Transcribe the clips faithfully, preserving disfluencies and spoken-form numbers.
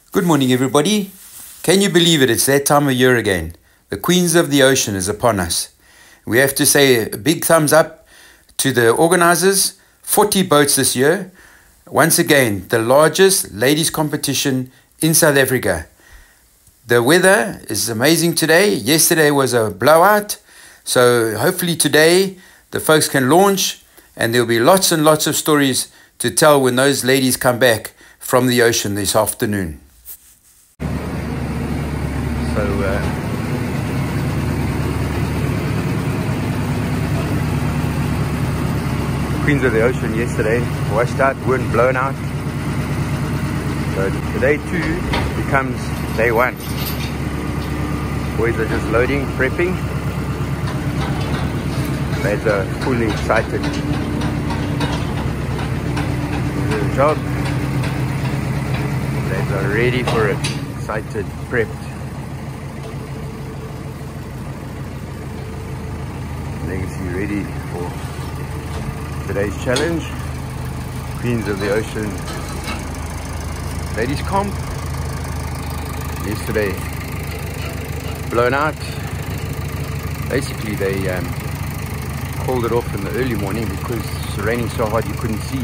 Good morning, everybody. Can you believe it? It's that time of year again. The Queens of the Ocean is upon us. We have to say a big thumbs up to the organizers. forty boats this year. Once again, the largest ladies competition in South Africa. The weather is amazing today. Yesterday was a blowout. So hopefully today the folks can launch and there'll be lots and lots of stories to tell when those ladies come back from the ocean this afternoon. So, uh, Queens of the Ocean yesterday washed out, weren't blown out. So today too becomes day one. Boys are just loading, prepping. Lads are fully excited. This is a job. Lads are ready for it. Excited, prepped. Legacy ready for today's challenge. Queens of the Ocean ladies comp. Yesterday blown out. Basically they um, called it off in the early morning because it's raining so hard you couldn't see.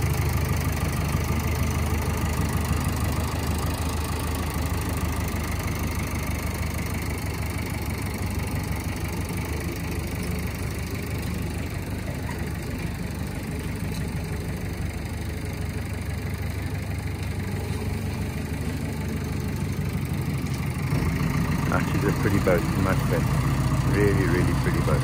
Actually, it's a pretty boat, you must say. Really, really pretty boat.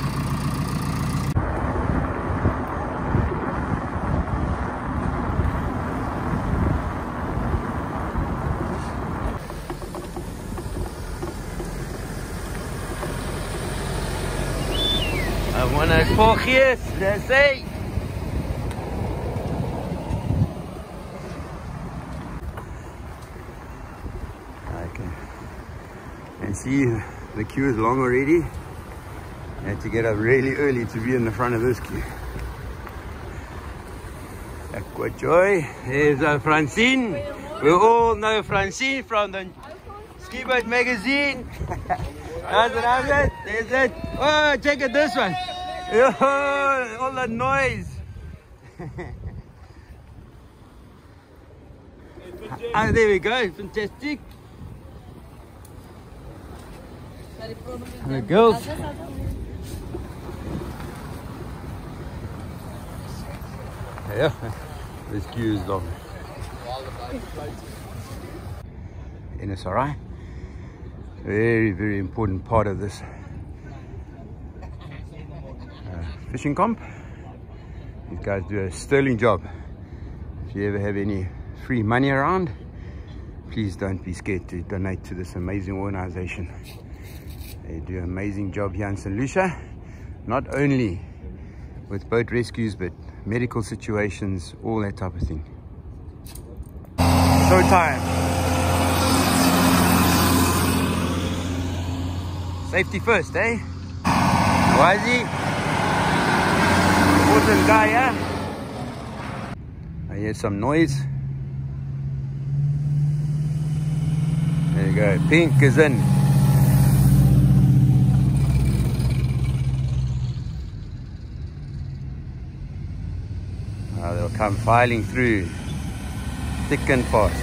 I want to four years, that's it. And see, the queue is long already. I had to get up really early to be in the front of this queue. Aqua Joy. There's uh, Francine. We all know Francine from the Ski Boat magazine. That's what I said. There's it. Oh, check out this one. Oh, all the noise. Ah, there we go. Fantastic. The girls. Yeah, this queue is long. N S R I, very, very important part of this uh, fishing comp. These guys do a sterling job. If you ever have any free money around, please don't be scared to donate to this amazing organization. They do an amazing job here in Saint Lucia, not only with boat rescues, but medical situations, all that type of thing. Showtime. Safety first, eh? Wazi. Important guy, yeah? I hear some noise. There you go, pink is in. Uh, they'll come filing through thick and fast.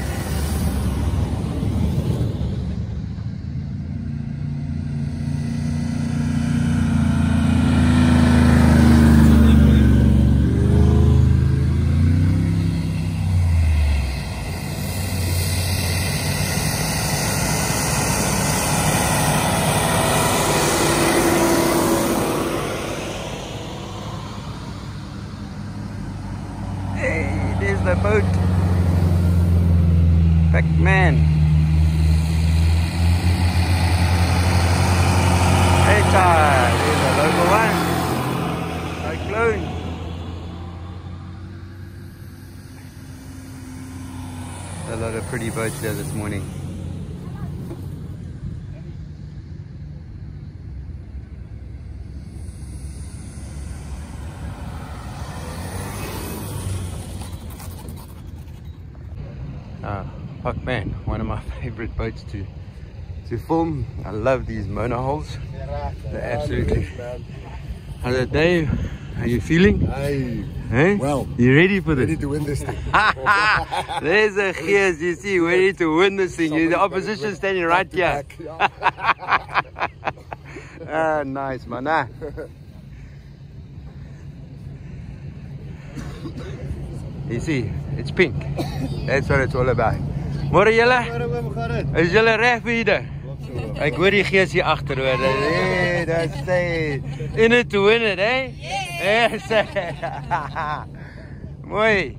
There's the boat. Pac-Man. Hey, child. There's a local one. Cyclone. A lot of pretty boats there this morning. Ah. Fuck man, one of my favorite boats to to film. I love these monohulls. They're absolutely. How's it, Dave? How you feeling? Hey. Hey? Well. You ready for this? Ready to win this thing. There's a Gears, you see, ready to win this thing. You're the opposition standing right here. Ah, nice man. Ah. You see, it's pink. That's what it's all about. Môre julle? Is julle reg vir hierdie? Ek hoor die gees hier agter hoor. Hey, that's it. In it to win it, eh? Yes. Mooi.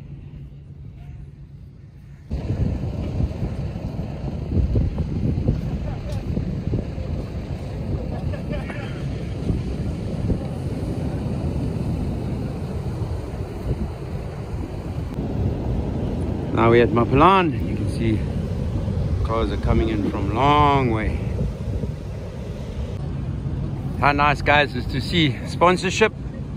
Now we're at Mapelane. You can see cars are coming in from a long way. How nice, guys, is to see sponsorship.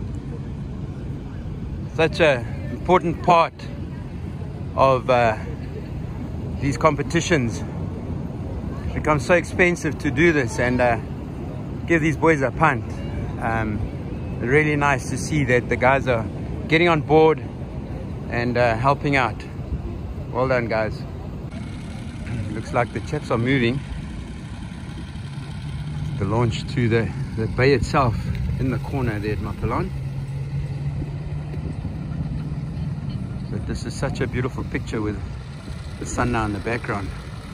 Such an important part of uh, these competitions. It becomes so expensive to do this and uh, give these boys a punt. Um, really nice to see that the guys are getting on board and uh, helping out. Well done, guys. Looks like the chaps are moving the launch to the, the bay itself in the corner there at Mapelane. But this is such a beautiful picture with the sun now in the background.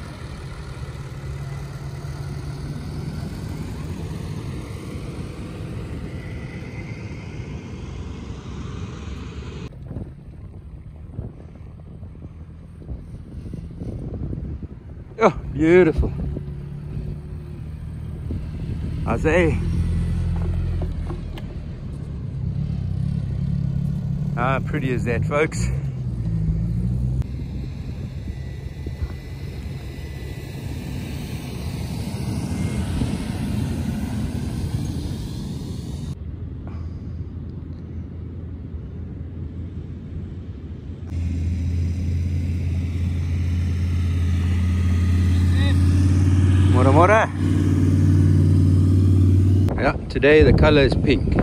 Oh, beautiful. I say, how pretty is that, folks? Mora mora. Yeah, today the color is pink.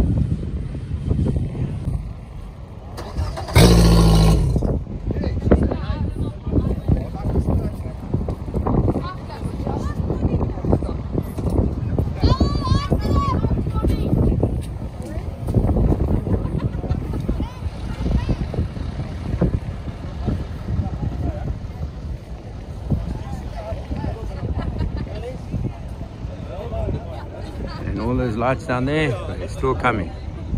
And all those lights down there, they're still coming.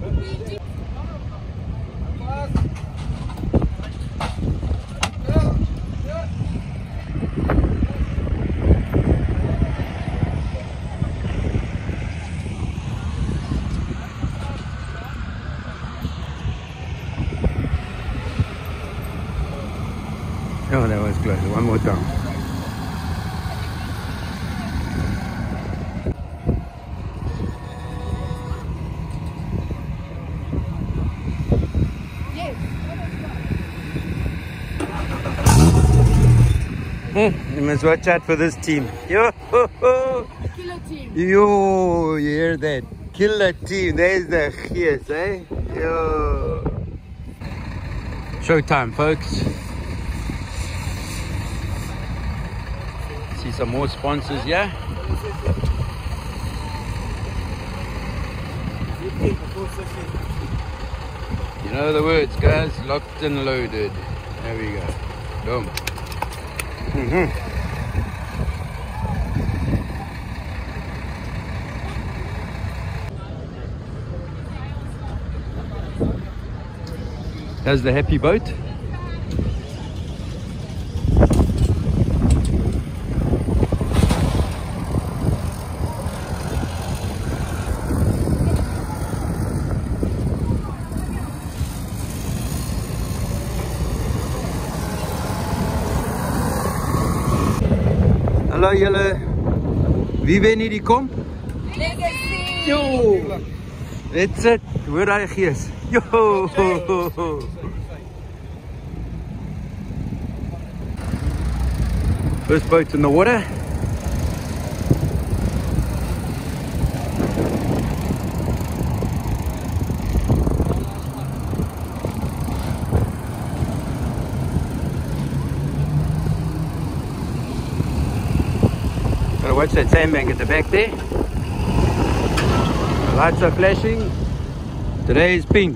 Oh, that was close. One more time. Hmm, you must watch out for this team. Yo, ho, ho. The killer team. Yo, you hear that? Killer team. There's the gees, eh? Yo. Showtime, folks. See some more sponsors here. You know the words, guys. Locked and loaded. There we go. Boom. Mm-hmm. There's the happy boat. Hallo julle. Wie wen hierdie kom? Legacy. Yo. That's it. Hoor daai gees. Yo. First boat's in the water. Gotta watch that sandbank at the back there. The lights are flashing. Today is pink.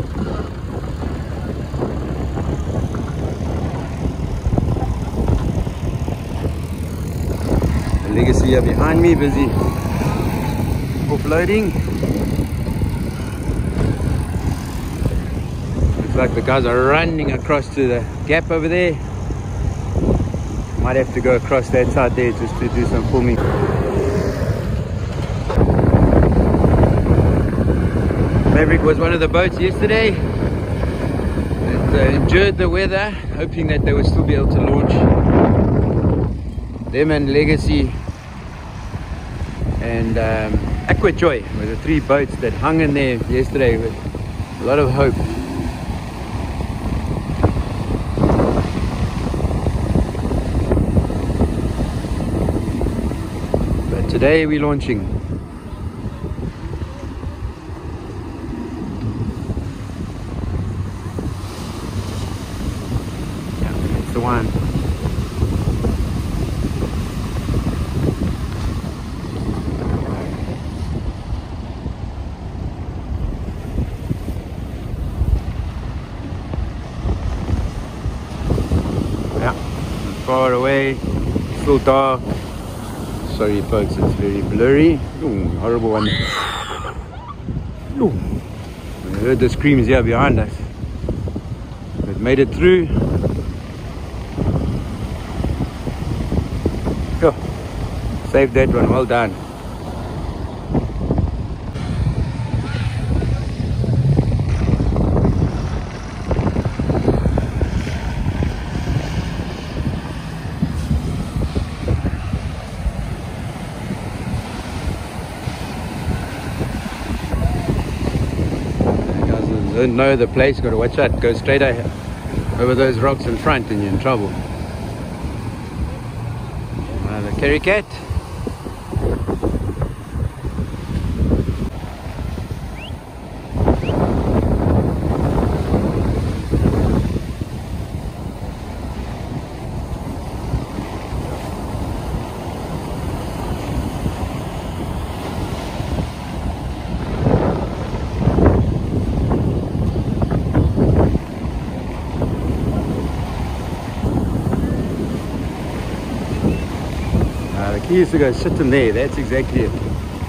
The Legacy here behind me, busy offloading. Looks like the guys are running across to the gap over there. Might have to go across that side there just to do some filming. Maverick was one of the boats yesterday that uh, endured the weather, hoping that they would still be able to launch. Them and Legacy and um, Aquajoy were the three boats that hung in there yesterday with a lot of hope. But today we're launching. Yeah, that's the one. Far away, still dark. Sorry folks, it's very blurry. Ooh, horrible one. Ooh. I heard the screams here behind us. We've made it through. Oh, saved that one, well done. Don't know the place, got to watch out. Go straight over those rocks in front and you're in trouble. Uh, the Kerry Cat. He used to go sit in there, that's exactly it.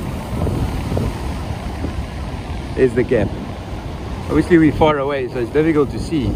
There's the gap. Obviously we're far away, so it's difficult to see.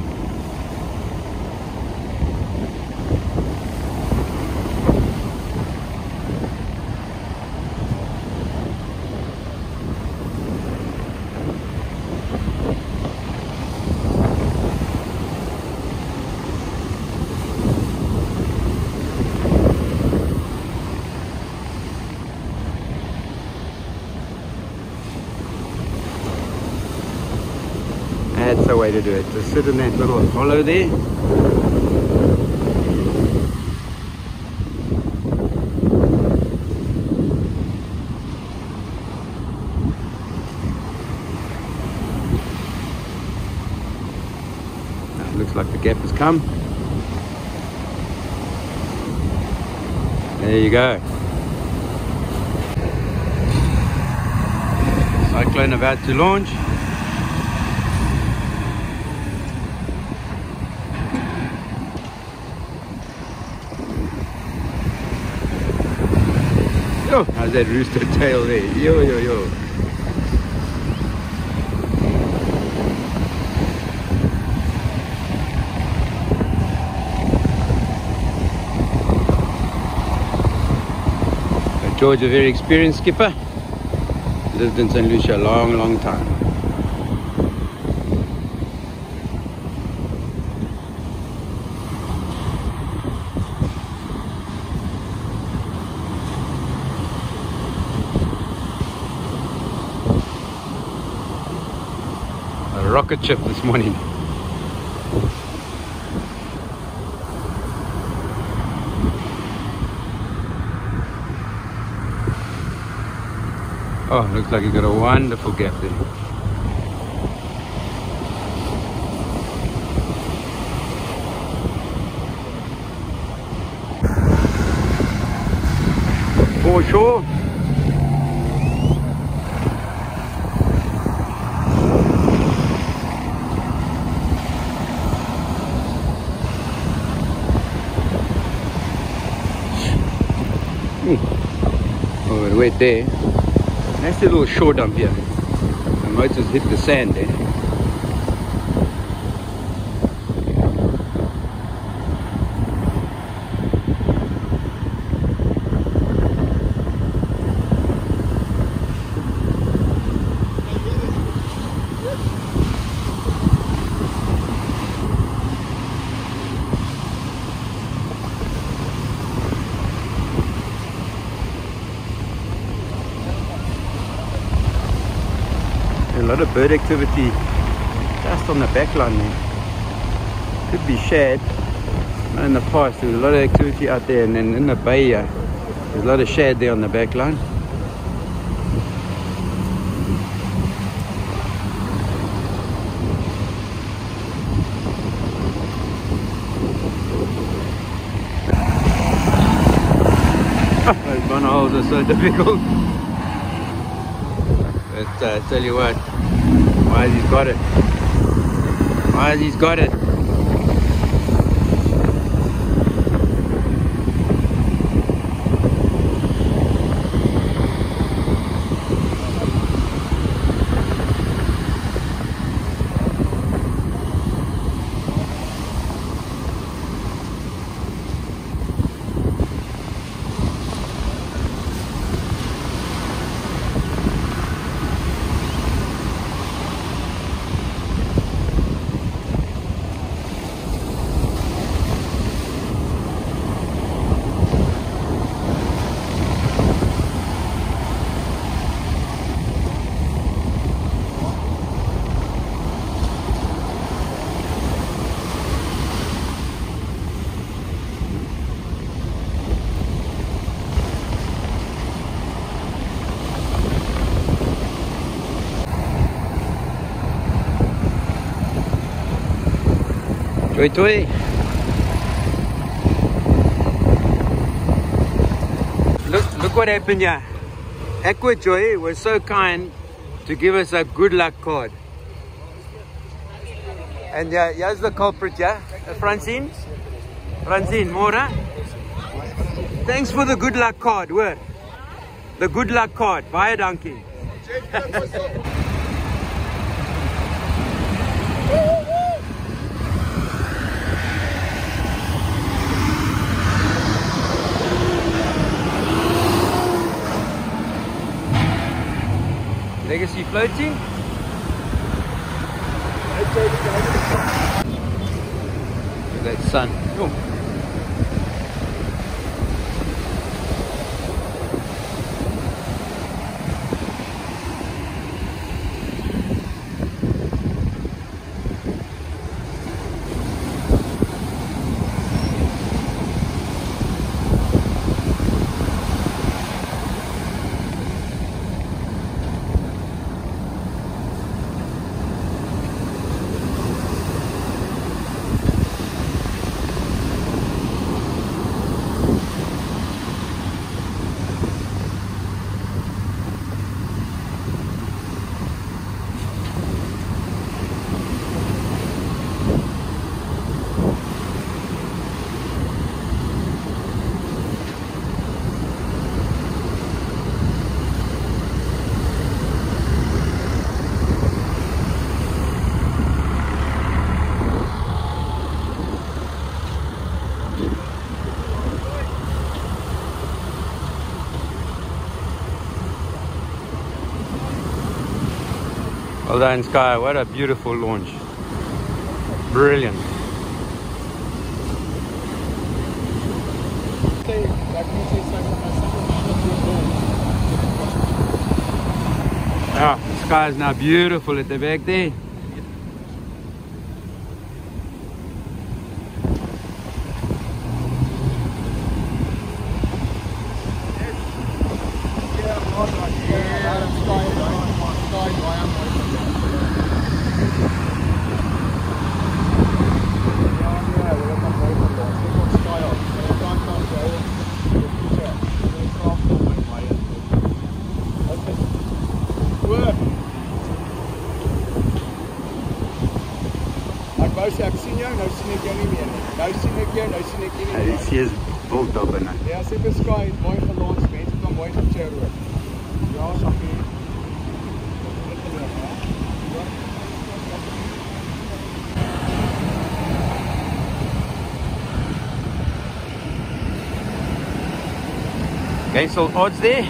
That's the way to do it. Just sit in that little hollow there. Now, looks like the gap has come. There you go. Cyclone about to launch. Oh, how's that rooster tail there? Yo, yo, yo. So George, a very experienced skipper, lived in Saint Lucia a long, long time. Rocket ship this morning. Oh, looks like you got a wonderful gap there. For sure. Oh, it went there. Nice little shore dump here. The motors hit the sand there. A lot of bird activity just on the back line there. Could be shad. In the past there was a lot of activity out there, and then in the bay uh, there's a lot of shad there on the back line. Those bun holes are so difficult. But uh, tell you what, why has he got it? Why has he got it? Toi toi. Look, look what happened here. Aquajoy was so kind to give us a good luck card. And uh, here's the culprit, yeah? Uh, Francine? Francine, Mora? Thanks for the good luck card, word. The good luck card, buy a donkey. Legacy floating. That sun. Oh. Well done, Sky. What a beautiful launch. Brilliant. Ah, the sky is now beautiful at the back there. keer nou sien ek Ja, die see is wild daar binne. Ja, sy beskei mooi gelons, mense kan mooi gecheer ook. Ja, sappie. Against all odds there.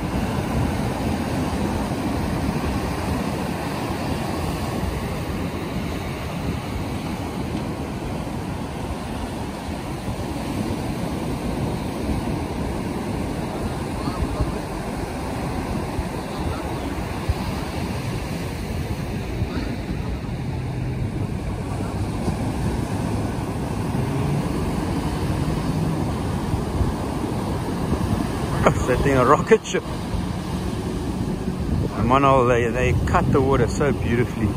That thing a rocket ship. The Monol, they, they cut the water so beautifully.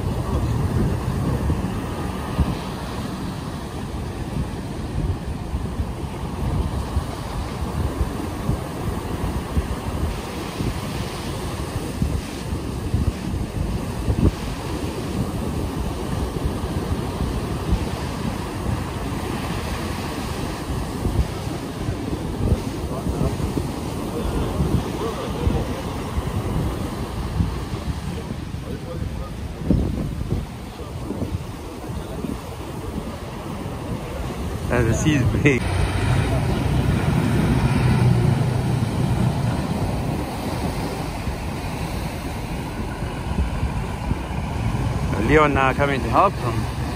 Uh, the sea is big. Leon now coming to help him.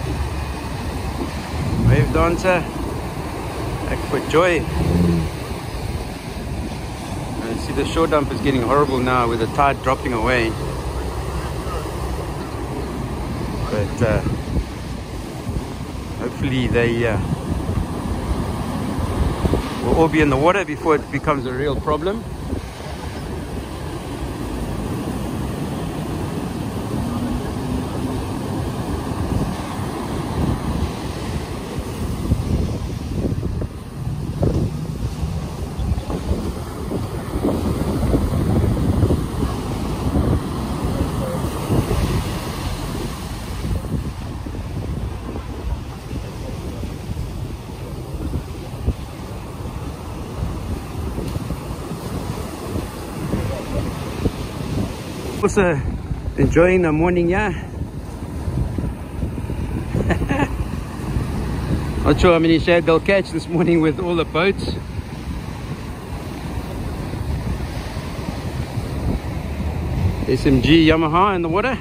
Wave dancer. Back for joy. And see the shore dump is getting horrible now with the tide dropping away. But uh, hopefully they uh, will all be in the water before it becomes a real problem. Also enjoying the morning, yeah. Not sure how many shad they'll catch this morning with all the boats. S M G Yamaha in the water.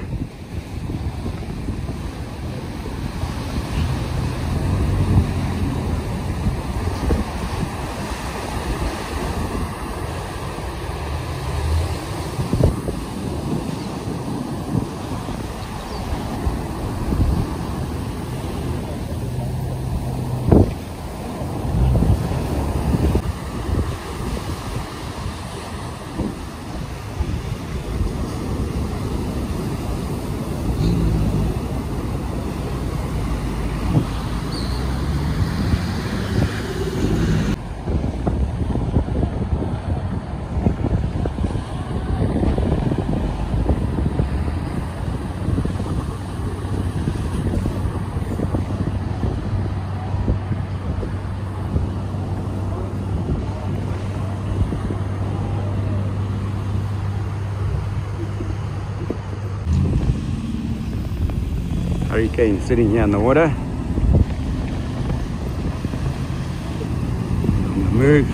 Hurricane sitting here in the water. On the move.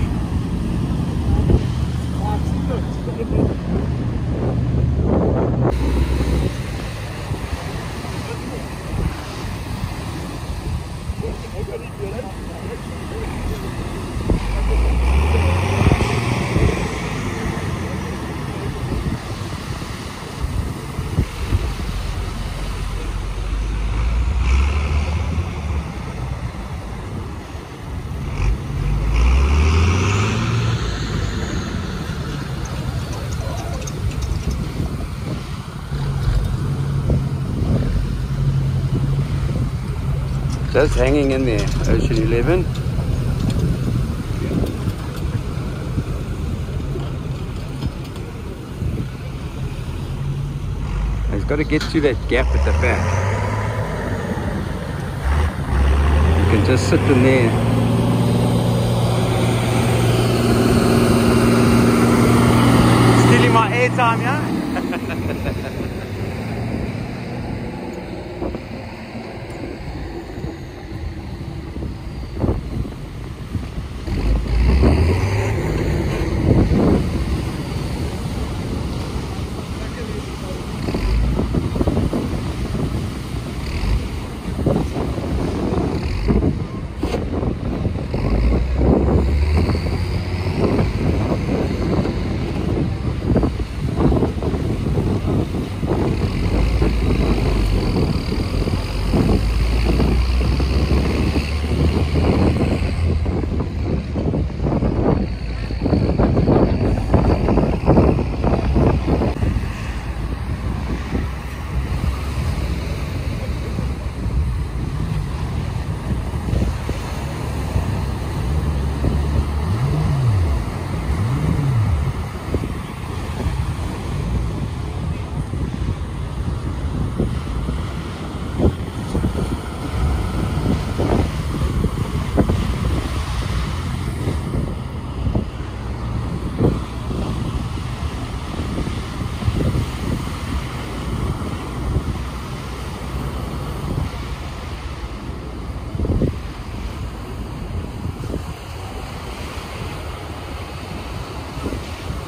Just hanging in there, Ocean eleven. It's got to get to that gap at the back. You can just sit in there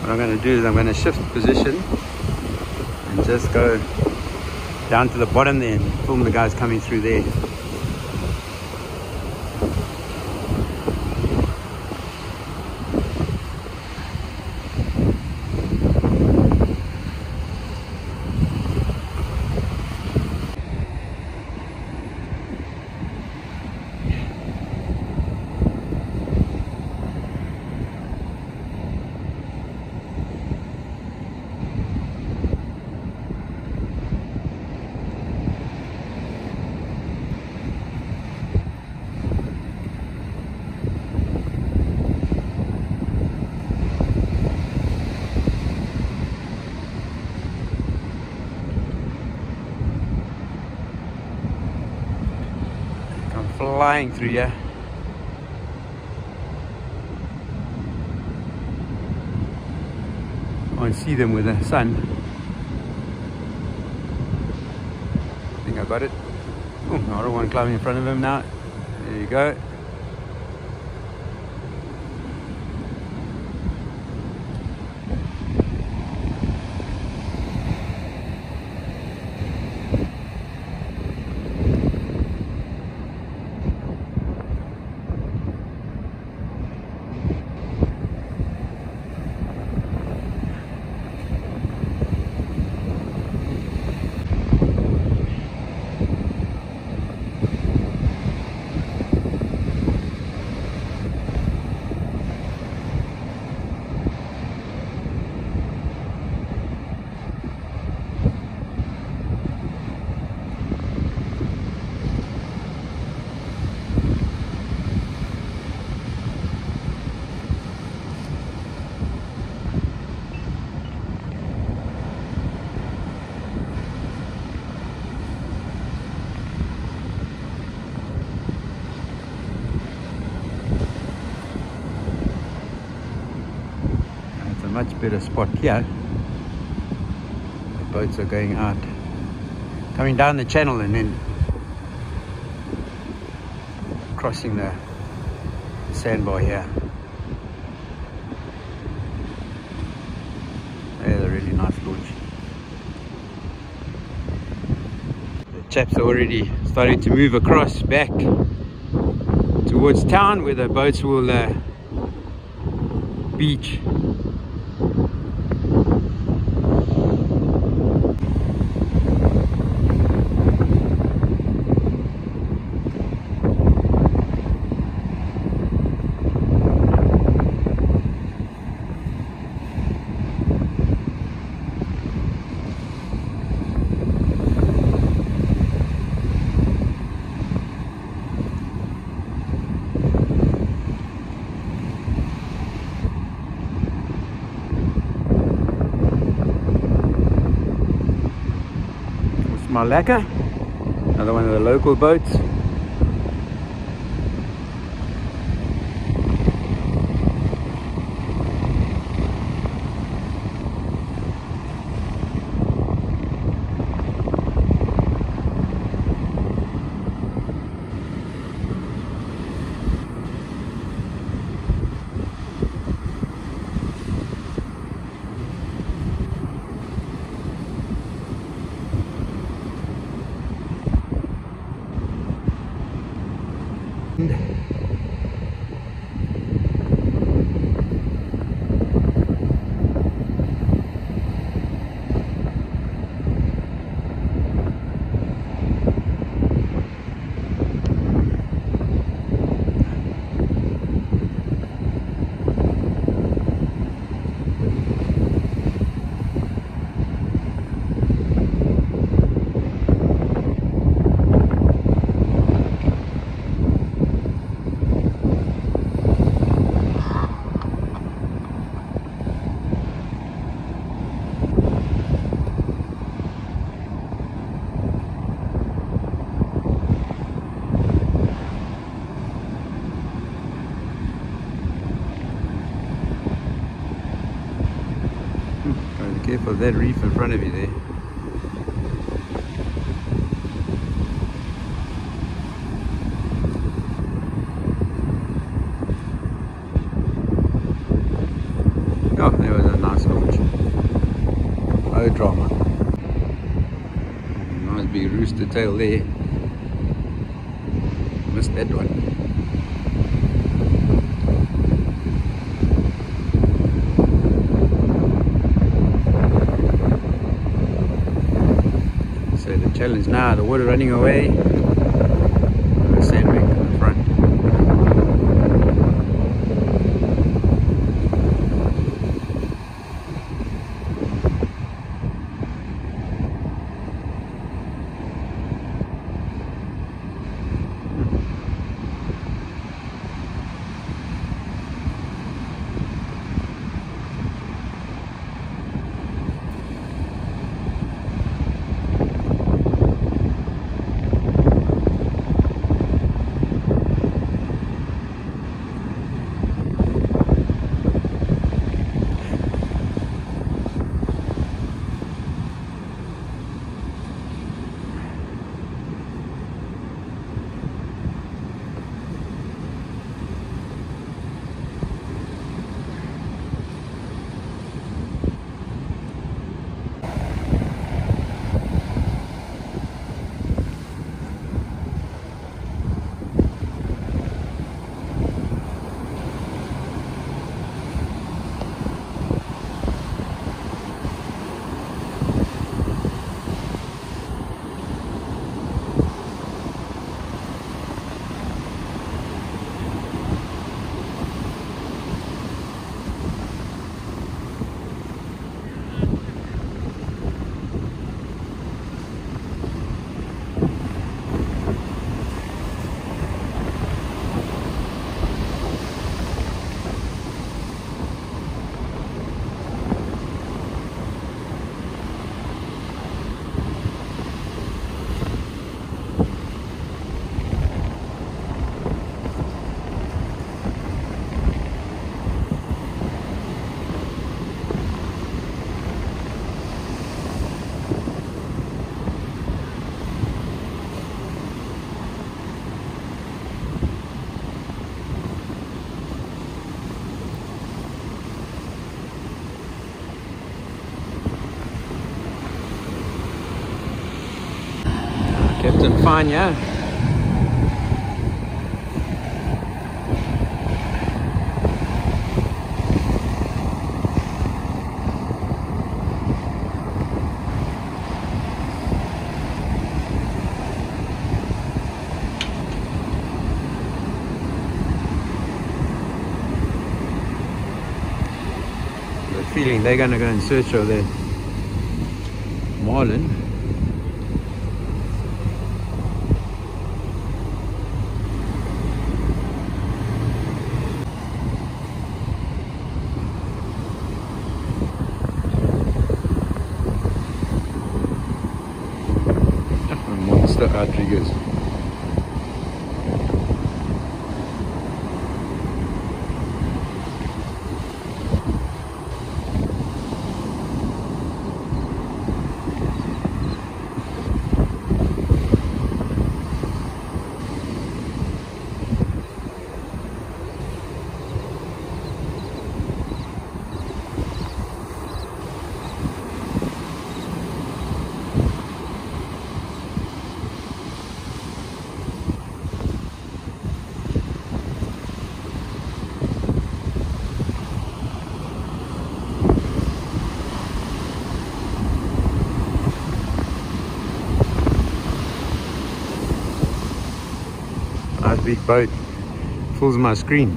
What I'm going to do is I'm going to shift position and just go down to the bottom there and film the guys coming through there. Flying through here. Can't see them with the sun. I think I got it. Oh, another one climbing in front of him now. There you go. Much better spot here. The boats are going out, coming down the channel and then crossing the sandbar here. There's a really nice launch. The chaps are already starting to move across back towards town where the boats will uh, beach. Malacca, another one of the local boats. Careful of that reef in front of you there. Oh, there was a nice launch. No drama. Nice big rooster tail there. Missed that one. So the challenge now, the water running away, the sandbank in the front. Captain Fine, yeah. The feeling they're gonna go in search of their marlin. Monster outriggers. Nice big boat, fills my screen.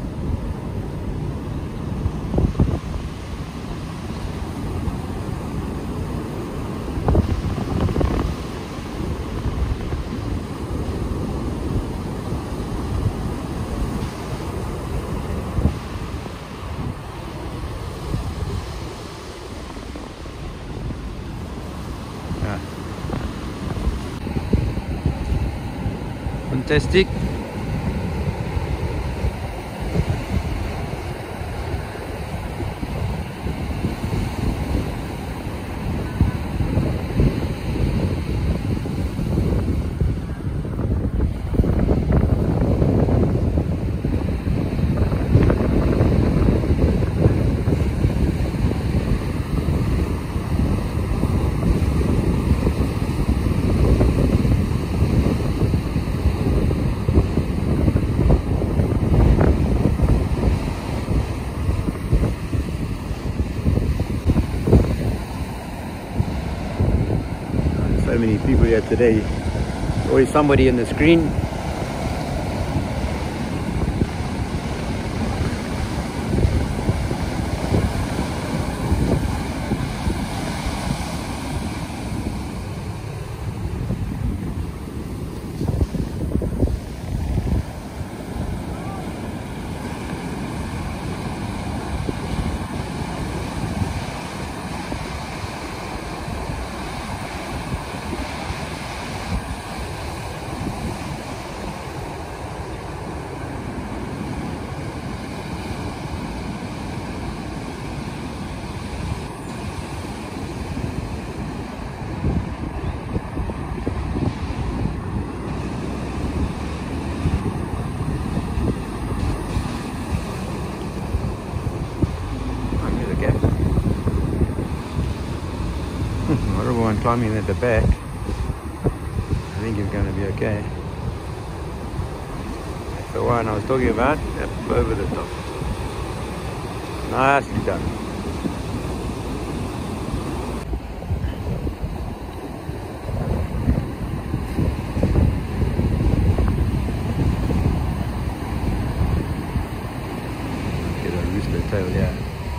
Yeah. Fantastic. So many people here today. Always somebody in the screen. Everyone climbing at the back. I think he's going to be okay. That's the one I was talking about. Up over the top. Nicely done. Get a rooster tail, yeah.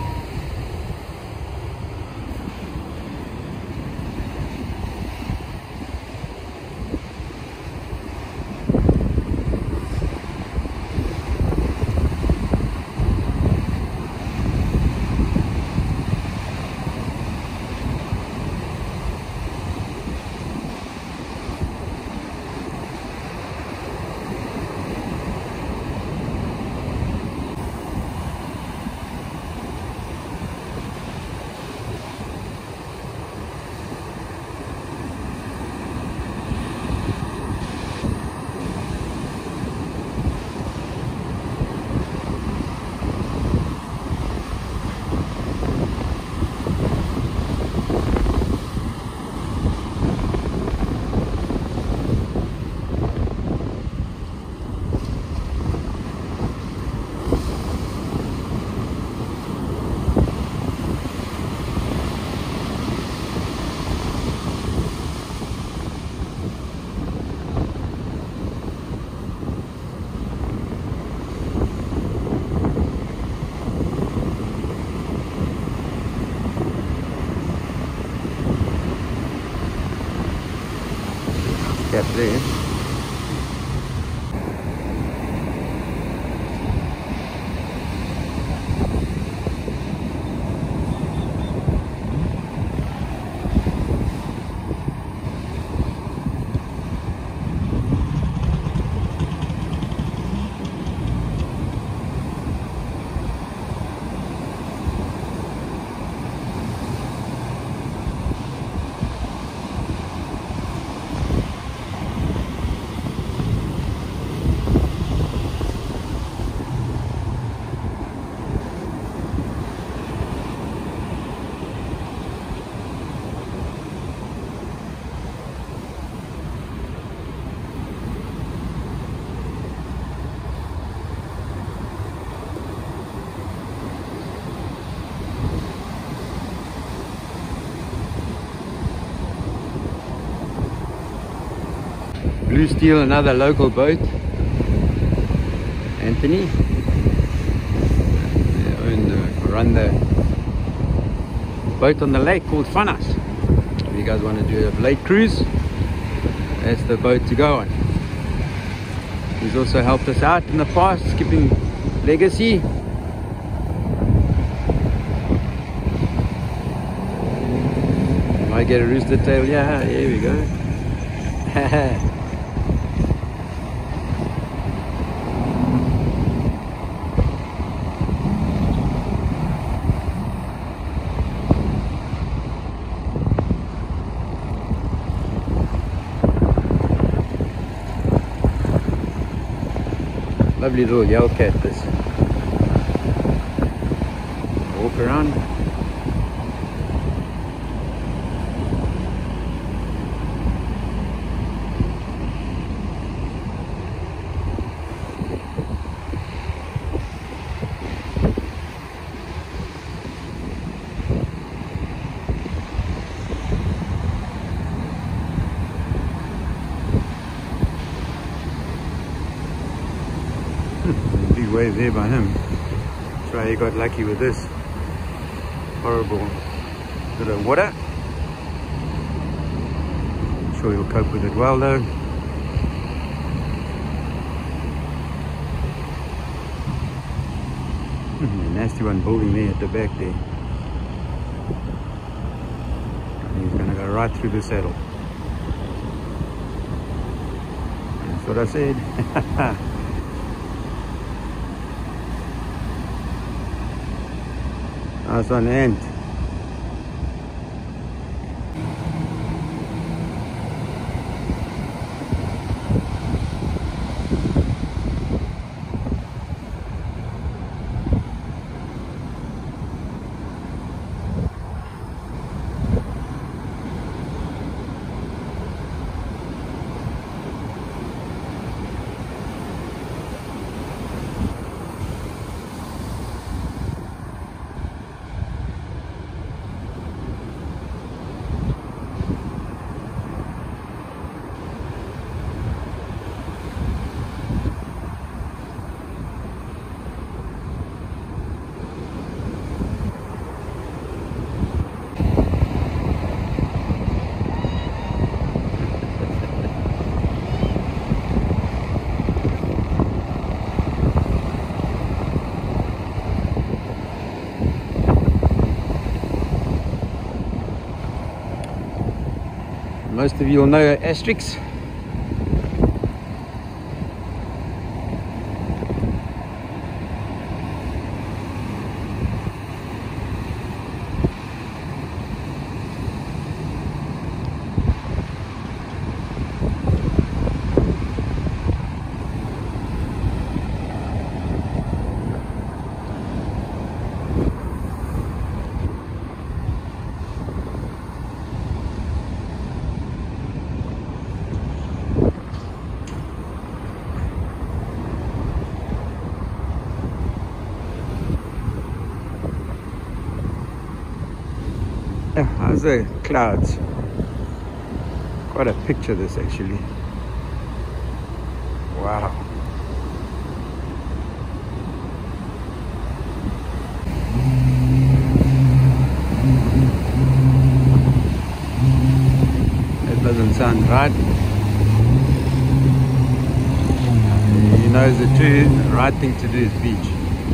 Gap there. Blue Steel, another local boat. Anthony. They own the, run the boat on the lake called Fanas. If you guys want to do a lake cruise, that's the boat to go on. He's also helped us out in the past, skipping Legacy. Might get a rooster tail, yeah, here we go. Lovely little yellow cat, this. Walk around. grave there by him. That's why he got lucky with this horrible bit of water. I'm sure he'll cope with it well though. Hmm, nasty one building there at the back there. And he's going to go right through the saddle. That's what I said. Nice one, Ant. Most of you will know Asterix. How's the clouds? Quite a picture this actually. Wow. That doesn't sound right. He knows the true right thing to do is beach.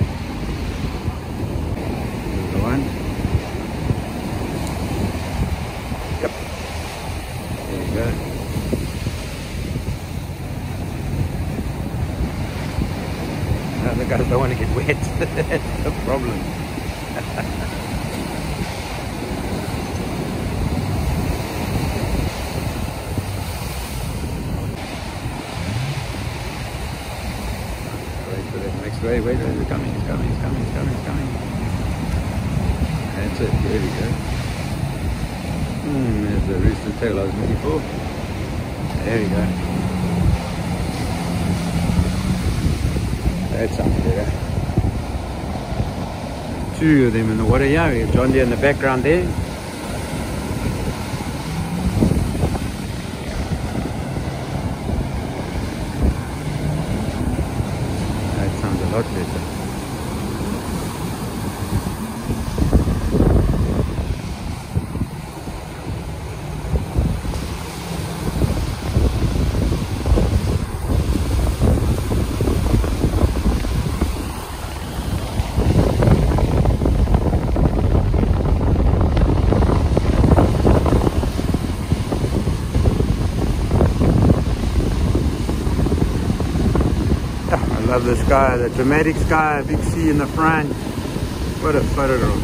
There's the one. There. No, the guys don't want to get wet. That's the problem. Wait for that next way. Wait, wait, it's coming, it's coming, it's coming, it's coming, it's coming. That's it. There we go. Hmm, there's the rooster tail I was looking for. There we go. That's up there. Two of them in the water here. We have John Deere in the background there. That sounds a lot better. I love the sky, the dramatic sky, big sea in the front. What a photograph.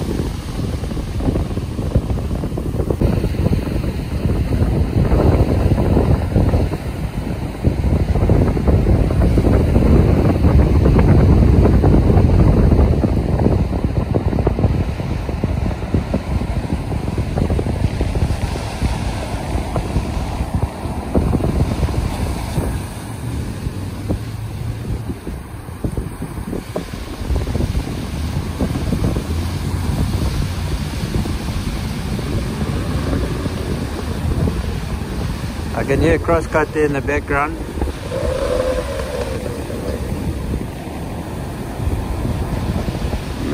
I can hear Crosscut there in the background.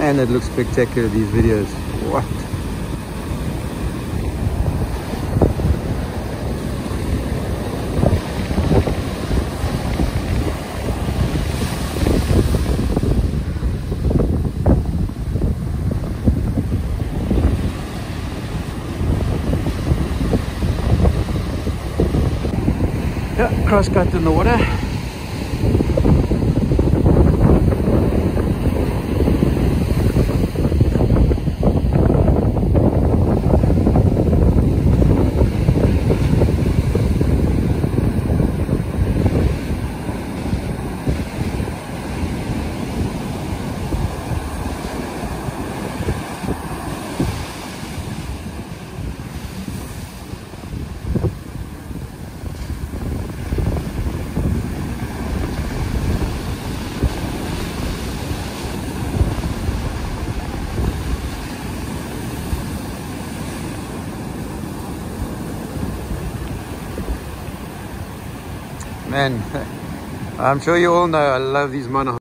Man, that looks spectacular, these videos. What? Yeah, cross cut in the water. Man, I'm sure you all know I love these monohulls.